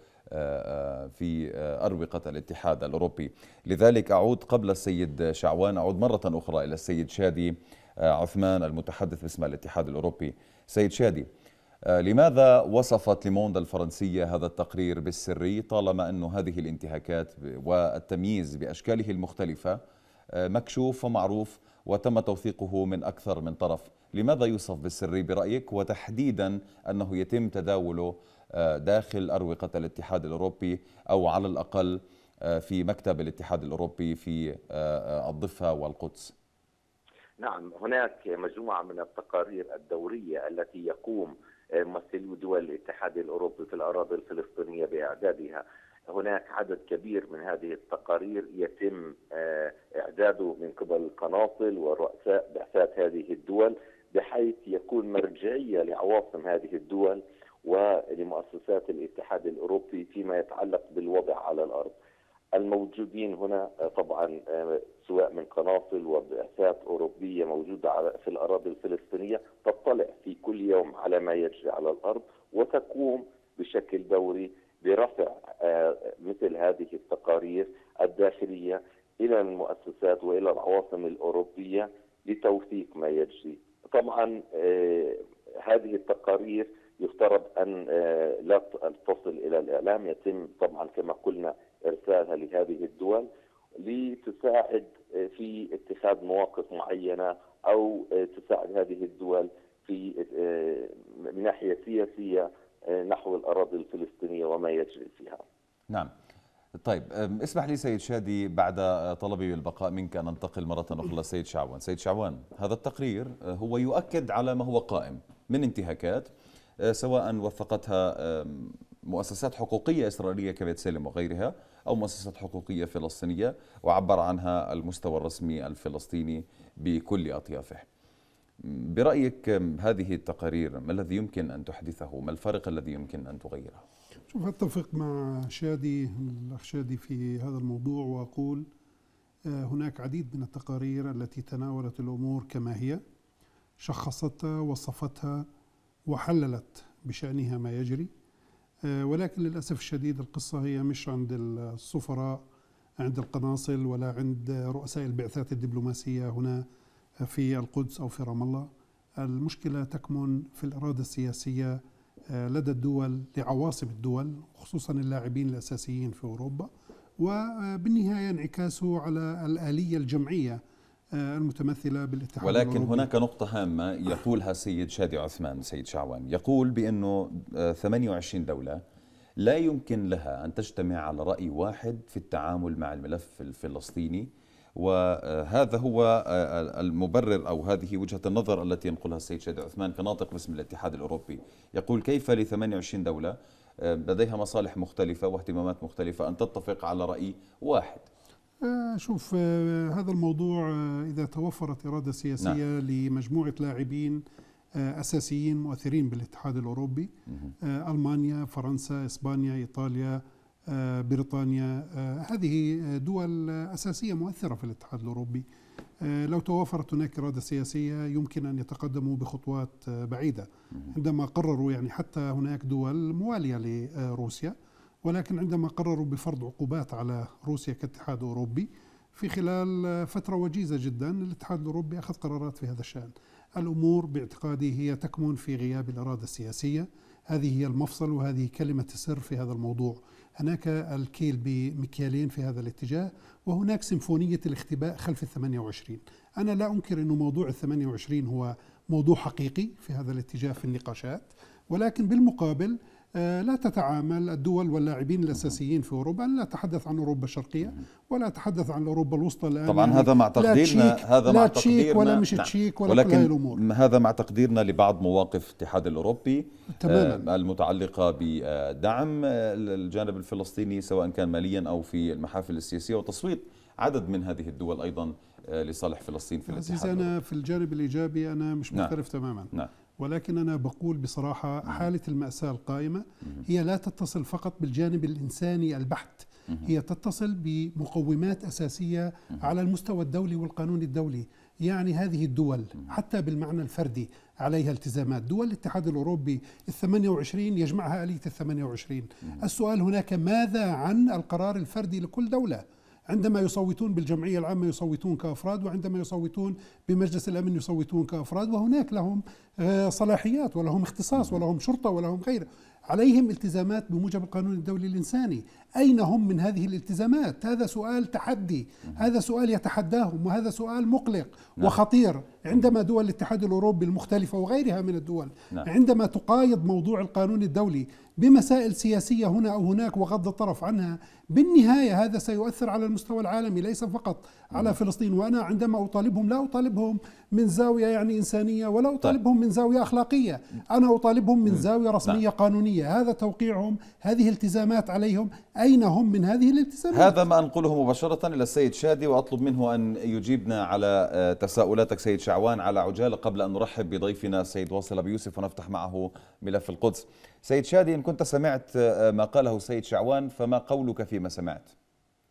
S1: في أروقة الاتحاد الأوروبي. لذلك أعود قبل السيد شعوان، أعود مرة أخرى إلى السيد شادي عثمان المتحدث باسم الاتحاد الأوروبي. سيد شادي، لماذا وصفت ليموند الفرنسية هذا التقرير بالسري طالما أن هذه الانتهاكات والتمييز بأشكاله المختلفة مكشوف ومعروف وتم توثيقه من أكثر من طرف؟ لماذا يوصف بالسري برأيك، وتحديدا أنه يتم تداوله داخل أروقة الاتحاد الأوروبي أو على الأقل في مكتب الاتحاد الأوروبي في الضفة والقدس؟
S3: نعم، هناك مجموعة من التقارير الدورية التي يقوم ممثلو دول الاتحاد الأوروبي في الأراضي الفلسطينية بإعدادها. هناك عدد كبير من هذه التقارير يتم إعداده من قبل القناصل ورؤساء بعثات هذه الدول، بحيث يكون مرجعية لعواصم هذه الدول ولمؤسسات الاتحاد الأوروبي فيما يتعلق بالوضع على الأرض. الموجودين هنا طبعا سواء من قناصل وبعثات أوروبية موجودة في الأراضي الفلسطينية تطلع في كل يوم على ما يجري على الأرض، وتقوم بشكل دوري برفع مثل هذه التقارير الداخلية إلى المؤسسات وإلى العواصم الأوروبية لتوثيق ما يجري. طبعا هذه التقارير يفترض أن لا تصل إلى الإعلام، يتم طبعا كما قلنا إرسالها لهذه الدول لتساعد في اتخاذ مواقف معينة أو تساعد هذه الدول في من ناحية سياسية نحو الأراضي الفلسطينية وما يجري فيها.
S1: نعم. طيب اسمح لي سيد شادي، بعد طلبي بالبقاء منك أن ننتقل مرة أخرى لسيد شعوان. سيد شعوان، هذا التقرير هو يؤكد على ما هو قائم من انتهاكات سواء وثقتها مؤسسات حقوقية إسرائيلية كبيت سلم وغيرها أو مؤسسات حقوقية فلسطينية، وعبر عنها المستوى الرسمي الفلسطيني بكل أطيافه. برأيك هذه التقارير ما الذي يمكن أن تحدثه؟ ما الفرق الذي يمكن أن تغيره؟
S2: شوف، أتفق مع شادي الأخ شادي في هذا الموضوع، وأقول هناك عديد من التقارير التي تناولت الأمور كما هي، شخصتها وصفتها وحللت بشأنها ما يجري، ولكن للأسف الشديد القصة هي مش عند السفراء، عند القناصل، ولا عند رؤساء البعثات الدبلوماسية هنا في القدس أو في رام الله. المشكلة تكمن في الإرادة السياسية لدى الدول لعواصم الدول، خصوصا اللاعبين الأساسيين في أوروبا، وبالنهاية انعكاسه على الآلية الجمعية المتمثلة بالاتحاد
S1: ولكن
S2: الأوروبي.
S1: هناك نقطة هامة يقولها السيد شادي عثمان سيد شعوان، يقول بأنه ثمانية وعشرين دولة لا يمكن لها أن تجتمع على رأي واحد في التعامل مع الملف الفلسطيني، وهذا هو المبرر أو هذه وجهة النظر التي ينقلها السيد شادي عثمان كناطق باسم الاتحاد الأوروبي. يقول كيف ل ثمانية وعشرين دولة لديها مصالح مختلفة واهتمامات مختلفة أن تتفق على رأي واحد؟
S2: شوف، هذا الموضوع إذا توفرت إرادة سياسية نعم. لمجموعة لاعبين أساسيين مؤثرين بالاتحاد الأوروبي، ألمانيا، فرنسا، إسبانيا، إيطاليا، بريطانيا، هذه دول أساسية مؤثرة في الاتحاد الأوروبي. لو توفرت هناك إرادة سياسية يمكن أن يتقدموا بخطوات بعيدة. عندما قرروا، يعني حتى هناك دول موالية لروسيا، ولكن عندما قرروا بفرض عقوبات على روسيا كاتحاد أوروبي في خلال فترة وجيزة جدا، الاتحاد الأوروبي أخذ قرارات في هذا الشأن. الأمور باعتقادي هي تكمن في غياب الإرادة السياسية، هذه هي المفصل وهذه كلمة السر في هذا الموضوع. هناك الكيل بمكيالين في هذا الاتجاه، وهناك سيمفونية الاختباء خلف الثمانية وعشرين. أنا لا أنكر أن موضوع الثمانية وعشرين هو موضوع حقيقي في هذا الاتجاه في النقاشات، ولكن بالمقابل لا تتعامل الدول واللاعبين الأساسيين في أوروبا، لا أتحدث عن أوروبا الشرقية ولا أتحدث عن أوروبا الوسطى الآن.
S1: طبعا يعني هذا مع تقديرنا هذا
S2: لا
S1: مع
S2: تشيك ولا مش تشيك ولا
S1: ولكن
S2: كل هذه الأمور.
S1: هذا مع تقديرنا لبعض مواقف الاتحاد الأوروبي
S2: تماما.
S1: المتعلقة بدعم الجانب الفلسطيني سواء كان ماليا أو في المحافل السياسية، وتصويت عدد من هذه الدول أيضا لصالح فلسطين في الاتحاد الأوروبي.
S2: أنا في الجانب الإيجابي أنا مش مختلف نعم. تماما
S1: نعم.
S2: ولكن أنا بقول بصراحة حالة المأساة القائمة هي لا تتصل فقط بالجانب الإنساني البحت، هي تتصل بمقومات أساسية على المستوى الدولي والقانون الدولي. يعني هذه الدول حتى بالمعنى الفردي عليها التزامات. دول الاتحاد الأوروبي الثمانية وعشرين يجمعها آلية الثمانية وعشرين. السؤال هناك ماذا عن القرار الفردي لكل دولة؟ عندما يصوتون بالجمعية العامة يصوتون كأفراد، وعندما يصوتون بمجلس الأمن يصوتون كأفراد، وهناك لهم صلاحيات ولهم اختصاص ولهم شرطة ولهم غيره، عليهم التزامات بموجب القانون الدولي الإنساني. أين هم من هذه الالتزامات؟ هذا سؤال تحدي، هذا سؤال يتحداهم، وهذا سؤال مقلق نعم. وخطير. عندما دول الاتحاد الأوروبي المختلفة وغيرها من الدول نعم. عندما تقايض موضوع القانون الدولي بمسائل سياسية هنا أو هناك وغض الطرف عنها، بالنهاية هذا سيؤثر على المستوى العالمي ليس فقط على فلسطين. وأنا عندما أطالبهم لا أطالبهم من زاوية يعني إنسانية ولا أطالبهم من زاوية أخلاقية، أنا أطالبهم من زاوية رسمية قانونية. هذا توقيعهم، هذه التزامات عليهم، أين هم من هذه الالتزامات؟
S1: هذا ما أنقله مباشرة إلى السيد شادي، وأطلب منه أن يجيبنا على تساؤلاتك سيد شعوان على عجالة قبل أن نرحب بضيفنا السيد واصل أبي يوسف ونفتح معه ملف القدس. سيد شادي، إن كنت سمعت ما قاله السيد شعوان فما قولك فيما سمعت؟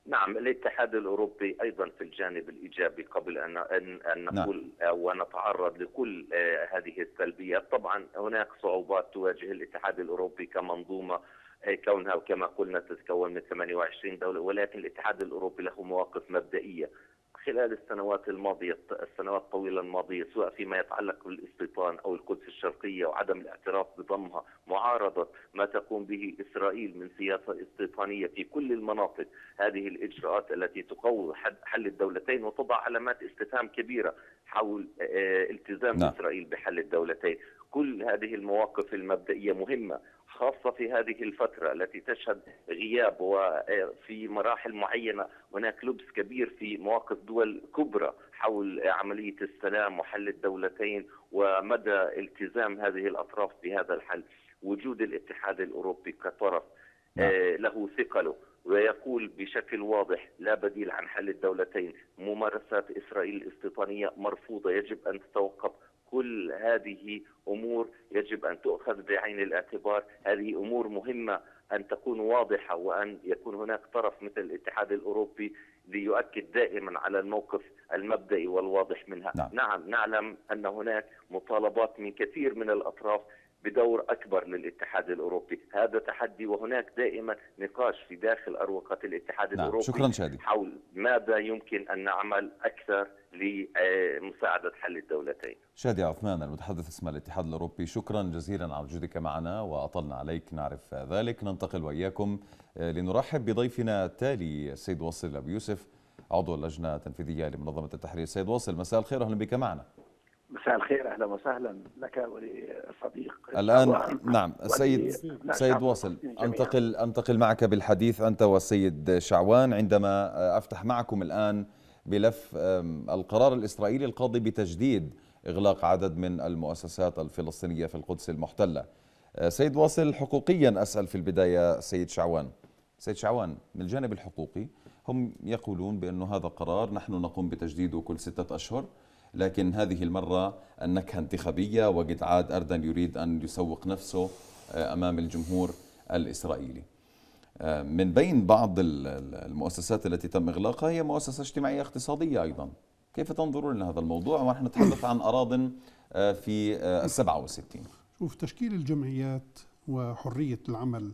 S3: نعم، الاتحاد الأوروبي أيضا في الجانب الإيجابي قبل أن أن نقول أو نتعرض لكل هذه السلبيات. طبعا هناك صعوبات تواجه الاتحاد الأوروبي كمنظومة، كونها كما قلنا تتكون من ثمانية وعشرين دولة، ولكن الاتحاد الأوروبي له مواقف مبدئية خلال السنوات الماضية السنوات الطويلة الماضية، سواء فيما يتعلق بالاستيطان أو القدس الشرقية وعدم الاعتراف بضمها، معارضة ما تقوم به إسرائيل من سياسة استيطانية في كل المناطق. هذه الإجراءات التي تقوض حل الدولتين وتضع علامات استفهام كبيرة حول التزام
S1: نعم.
S3: إسرائيل بحل الدولتين. كل هذه المواقف المبدئية مهمة، خاصة في هذه الفترة التي تشهد غياب وفي مراحل معينة هناك لبس كبير في مواقف دول كبرى حول عملية السلام وحل الدولتين ومدى التزام هذه الأطراف بهذا الحل. وجود الاتحاد الأوروبي كطرف له ثقله ويقول بشكل واضح لا بديل عن حل الدولتين، ممارسات إسرائيل الاستيطانية مرفوضة، يجب أن تتوقف. كل هذه أمور يجب أن تؤخذ بعين الاعتبار. هذه أمور مهمة أن تكون واضحة، وأن يكون هناك طرف مثل الاتحاد الأوروبي ليؤكد دائما على الموقف المبدئي والواضح منها.
S1: نعم.
S3: نعم، نعلم أن هناك مطالبات من كثير من الأطراف بدور أكبر للاتحاد الأوروبي، هذا تحدي، وهناك دائما نقاش في داخل أروقة الاتحاد
S1: نعم.
S3: الأوروبي
S1: شكرا شادي.
S3: حول ماذا يمكن أن نعمل أكثر لمساعدة حل الدولتين.
S1: شادي عثمان المتحدث باسم الاتحاد الأوروبي، شكرا جزيلا على وجودك معنا وأطلنا عليك، نعرف ذلك. ننتقل وإياكم لنرحب بضيفنا التالي السيد واصل أبو يوسف، عضو اللجنة التنفيذية لمنظمة التحرير. سيد واصل، مساء الخير، أهلا بك معنا.
S7: مساء الخير، اهلا وسهلا لك ولصديق.
S1: الان نعم السيد سيد واصل، انتقل انتقل معك بالحديث انت والسيد شعوان عندما افتح معكم الان بلف القرار الاسرائيلي القاضي بتجديد اغلاق عدد من المؤسسات الفلسطينيه في القدس المحتله. سيد واصل، حقوقيا اسال في البدايه سيد شعوان. سيد شعوان، من الجانب الحقوقي هم يقولون بأن هذا قرار نحن نقوم بتجديده كل ستة أشهر، لكن هذه المرة النكهة انتخابية وقد عاد أردن يريد أن يسوق نفسه أمام الجمهور الإسرائيلي. من بين بعض المؤسسات التي تم إغلاقها هي مؤسسة اجتماعية اقتصادية أيضا. كيف تنظرون لهذا الموضوع ونحن نتحدث عن أراضٍ في السبعة والستين؟
S2: شوف، تشكيل الجمعيات وحرية العمل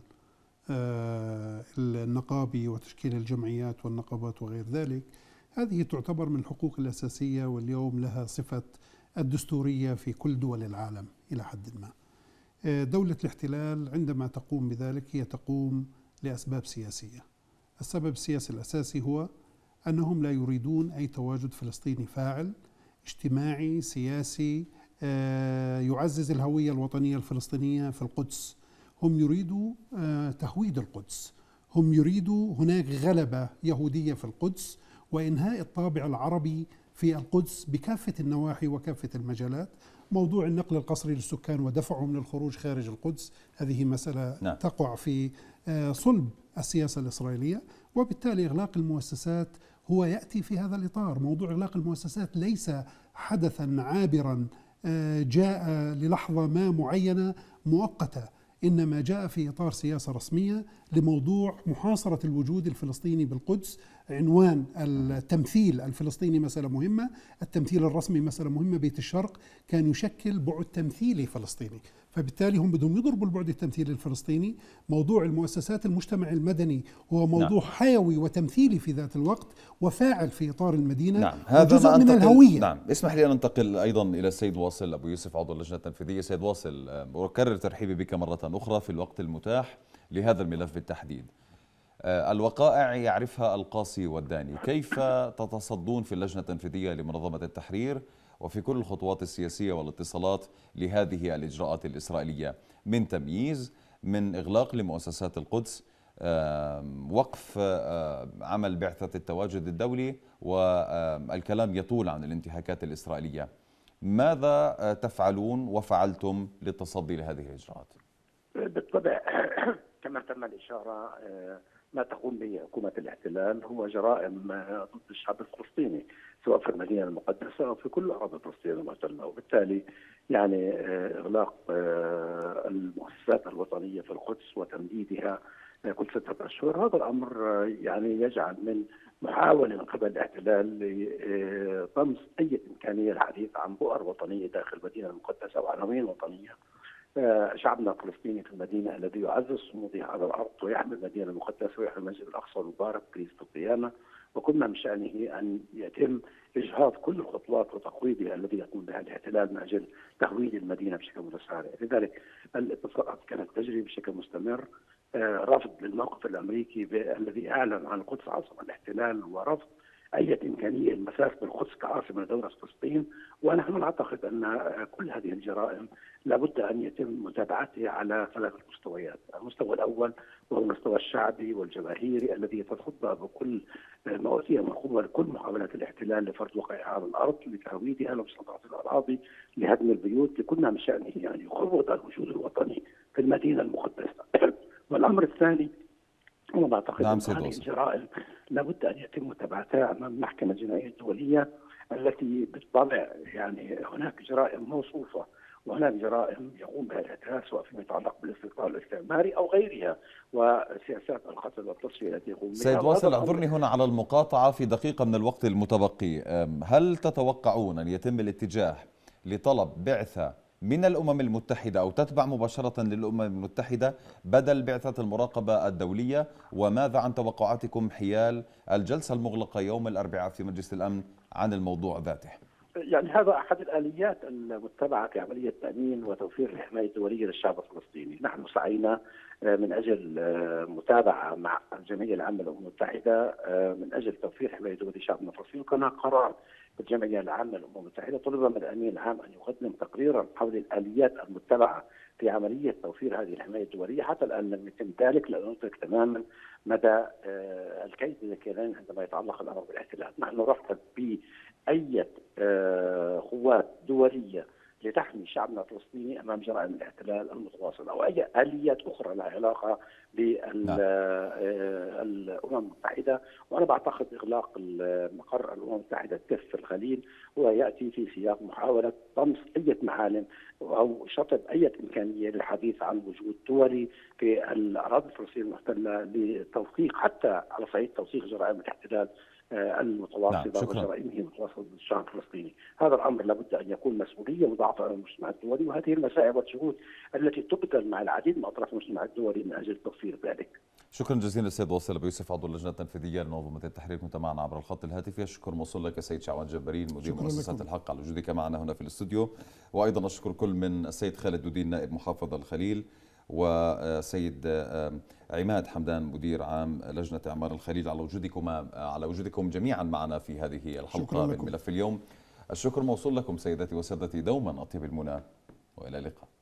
S2: النقابي وتشكيل الجمعيات والنقابات وغير ذلك، هذه تعتبر من الحقوق الأساسية، واليوم لها صفة الدستورية في كل دول العالم إلى حد ما. دولة الاحتلال عندما تقوم بذلك هي تقوم لأسباب سياسية. السبب السياسي الأساسي هو أنهم لا يريدون أي تواجد فلسطيني فاعل اجتماعي سياسي يعزز الهوية الوطنية الفلسطينية في القدس. هم يريدوا تهويد القدس، هم يريدوا هناك غلبة يهودية في القدس وإنهاء الطابع العربي في القدس بكافة النواحي وكافة المجالات. موضوع النقل القسري للسكان ودفعهم للخروج خارج القدس هذه مسألة نعم. تقع في صلب السياسة الإسرائيلية، وبالتالي إغلاق المؤسسات هو يأتي في هذا الإطار. موضوع إغلاق المؤسسات ليس حدثا عابرا جاء للحظة ما معينة مؤقتة، إنما جاء في إطار سياسة رسمية لموضوع محاصرة الوجود الفلسطيني بالقدس. عنوان التمثيل الفلسطيني مسألة مهمة، التمثيل الرسمي مسألة مهمة. بيت الشرق كان يشكل بعد تمثيلي فلسطيني، فبالتالي هم بدهم يضربوا البعد التمثيلي الفلسطيني. موضوع المؤسسات المجتمع المدني هو موضوع نعم. حيوي وتمثيلي في ذات الوقت وفاعل في إطار المدينة.
S1: نعم. هذا
S2: جزء من الهوية.
S1: نعم. اسمح لي أن أنتقل أيضا إلى السيد واصل أبو يوسف، عضو اللجنة التنفيذية. سيد واصل، أكرر ترحيبي بك مرة أخرى في الوقت المتاح لهذا الملف بالتحديد. الوقائع يعرفها القاصي والداني، كيف تتصدون في اللجنة التنفيذية لمنظمة التحرير وفي كل الخطوات السياسية والاتصالات لهذه الإجراءات الإسرائيلية من تمييز، من إغلاق لمؤسسات القدس، وقف عمل بعثة التواجد الدولي، والكلام يطول عن الانتهاكات الإسرائيلية؟ ماذا تفعلون وفعلتم للتصدي لهذه الإجراءات؟
S7: بالطبع كما تم الإشارة، ما تقوم به حكومة الاحتلال هو جرائم ضد الشعب الفلسطيني، سواء في المدينة المقدسة أو في كل أراضي فلسطين المحتلة. وبالتالي يعني إغلاق المؤسسات الوطنية في القدس وتمديدها كل ستة أشهر. هذا الأمر يعني يجعل من محاولة من قبل الاحتلال لطمس أي إمكانية للحديث عن بؤر وطنية داخل المدينة المقدسة وعناوين وطنية. شعبنا الفلسطيني في المدينة الذي يعزز صموده على الأرض ويحمي المدينة المقدسة ويحمي المسجد الأقصى المبارك كنيسة القيامة، وكنا من شأنه أن يتم إجهاض كل الخطوات وتقويضها الذي يقوم بها الاحتلال من أجل تهويد المدينة بشكل متسارع. لذلك الاتصالات كانت تجري بشكل مستمر، رفض للموقف الأمريكي الذي أعلن عن القدس عاصمة الاحتلال، ورفض أي إمكانية المساس بالقدس كعاصمة لدولة فلسطين. ونحن نعتقد أن كل هذه الجرائم لابد أن يتم متابعتها على ثلاثة مستويات. المستوى الأول وهو المستوى الشعبي والجماهيري الذي تخض بكل ما أوتي من قوة لكل محاولات الاحتلال لفرض وقعها على الأرض، لتهويدها، لمساطرة الأراضي، لهدم البيوت، لكل من شأنه أن يخرج الوجود الوطني في المدينة المقدسة. والأمر الثاني أنا بعتقد
S1: نعم
S7: أن هذه الجرائم لابد أن يتم متابعتها أمام المحكمة الجنائية الدولية التي بالطبع يعني هناك جرائم موصوفة وهناك جرائم يقوم بها الاحتلال سواء فيما يتعلق بالاستقرار الاستعماري أو غيرها، وسياسات القتل والتصفية التي يقوم بها.
S1: سيد واصل، اعذرني هنا على المقاطعة في دقيقة من الوقت المتبقي. هل تتوقعون أن يتم الاتجاه لطلب بعثة من الأمم المتحدة أو تتبع مباشرة للأمم المتحدة بدل بعثة المراقبة الدولية؟ وماذا عن توقعاتكم حيال الجلسة المغلقة يوم الأربعاء في مجلس الأمن عن الموضوع ذاته؟
S7: يعني هذا أحد الآليات المتبعة في عملية تأمين وتوفير الحماية الدولية للشعب الفلسطيني. نحن سعينا من أجل متابعة مع الجمعية العامة للأمم المتحدة من أجل توفير حماية دولية لشعبنا الفلسطيني، وكان قرار الجمعية العامة للأمم المتحدة طلب من الأمين العام أن يقدم تقريرا حول الآليات المتبعة في عملية توفير هذه الحماية الدولية. حتى الآن لم يتم ذلك، لأن ندرك تماما مدى الكيد الذكرين عندما يتعلق الأمر بالاحتلال. نحن نرحب بأي قوات دولية لتحمي شعبنا الفلسطيني امام جرائم الاحتلال المتواصل او اي اليات اخرى لها علاقه بالامم المتحده. وانا بعتقد اغلاق مقر الامم المتحده التف في الخليل هو ياتي في سياق محاوله طمس اي معالم او شطب اي امكانيه للحديث عن وجود دولي في الاراضي الفلسطينيه المحتله لتوثيق حتى على صعيد توثيق جرائم الاحتلال المتواصله
S1: نعم.
S7: وجرائمه المتواصله ضد الشعب الفلسطيني. هذا الامر لابد ان يكون مسؤوليه مضاعفه على المجتمع الدولي، وهذه المساعي والجهود التي تبذل مع العديد من اطراف المجتمع الدولي من اجل توفير ذلك.
S1: شكرا جزيلا السيد واصل أبو يوسف، عضو اللجنه التنفيذيه لمنظمه التحرير، كنت معنا عبر الخط الهاتفي. الشكر موصول لك السيد شعوان جبارين مدير مؤسسه الحق على وجودك معنا هنا في الاستوديو، وايضا اشكر كل من السيد خالد دودين نائب محافظ الخليل، وسيد عماد حمدان مدير عام لجنة إعمار الخليل على وجودكم على وجودكم جميعا معنا في هذه الحلقة من ملف اليوم. الشكر موصول لكم سيداتي وسادتي، دوما أطيب المنى وإلى اللقاء.